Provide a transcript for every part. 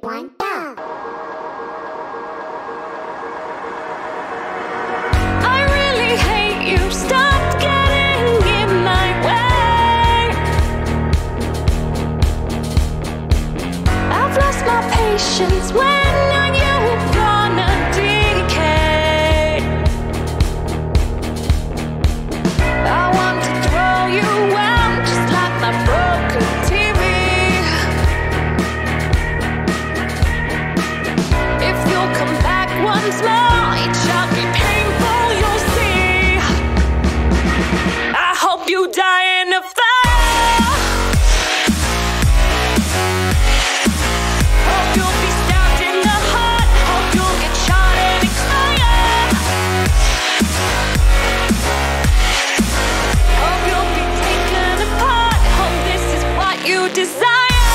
1, go! I really hate you, stop getting in my way. I've lost my patience, when are you gonna decay? I want to throw you out just like my broken TV. If you'll come back once more, it shall be painful, you'll see. I hope you die in a fire. Hope you'll be stabbed in the heart. Hope you'll get shot and expire. Hope you'll be taken apart. Hope this is what you desire.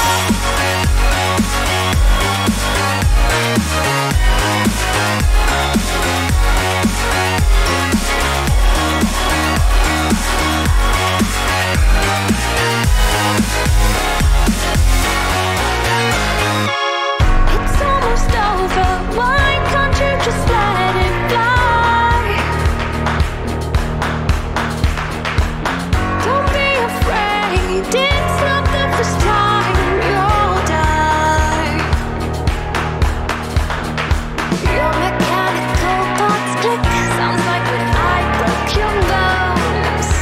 It's almost over, why can't you just let it fly? Don't be afraid, it's not the first time you'll die. Your mechanical thoughts click, sounds like when I broke your nose.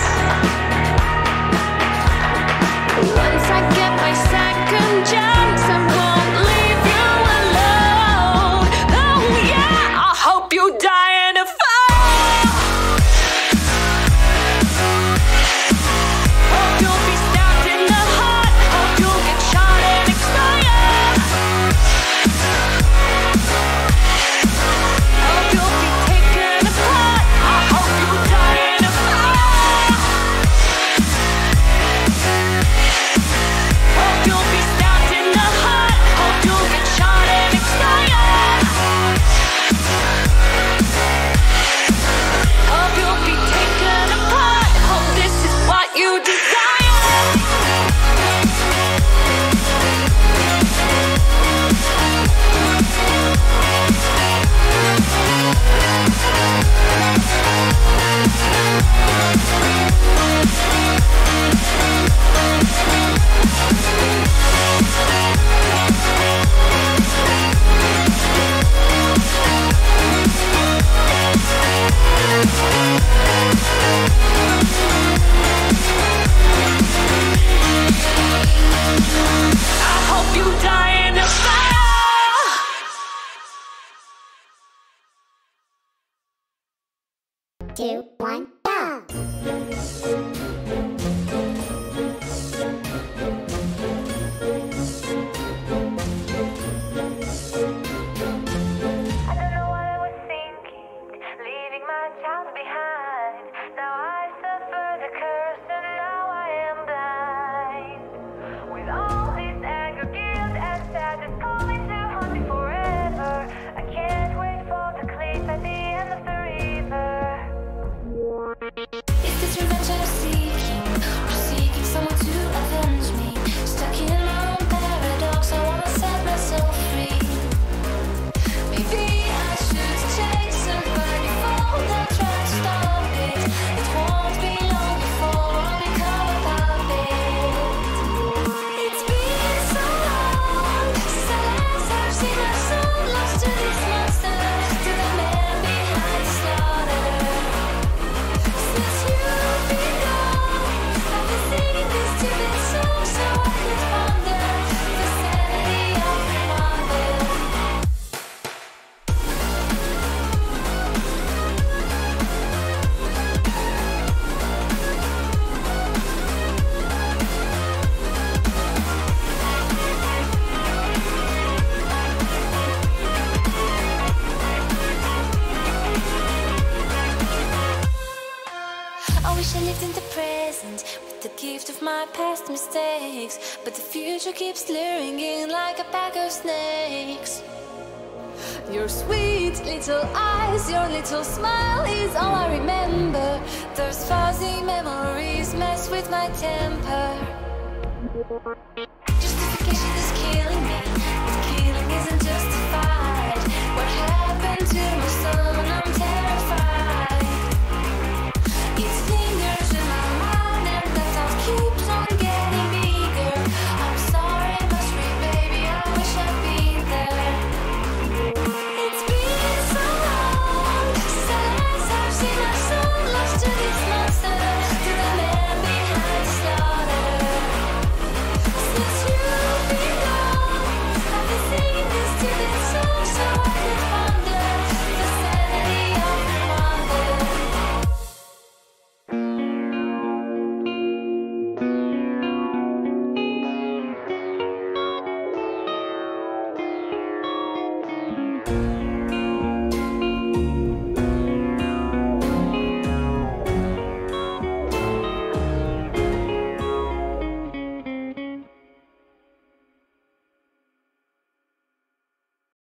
Once I get my second chance, I won't leave you alone. Oh yeah, I hope you die in a fire. Hope you'll be stabbed in the heart. Hope you'll get shot and expire. Hope you'll be taken apart. I hope you die in a fire. Hope you'll be stabbed in the heart. Hope you'll get shot and expire. Hope you'll be taken apart. Hope this is what you desire. I hope you die in a fire. 2, 1, go! I don't know what I was thinking, leaving my child behind. Now I suffer the curse and now I am blind. With all this anger, guilt and sadness calling to haunt me forever, I can't wait for the cliff at the end of the river. Is this revenge I'm seeking, or seeking someone to avenge me? Stuck in my own paradox, I wanna set myself free. Maybe I should chase somebody before they try to stop it. It won't be long before I become a puppet. It's been so long since I last have seen my soul lost to these monsters, to the man behind the slaughter. Since you've been gone, I've been singing this stupid song so I could ponder the sanity of my mother. I wish I lived in the present with the gift of my past mistakes, but the future keeps luring in like a pack of snakes. Your sweet little eyes, your little smile is all I remember. Those fuzzy memories mess with my temper.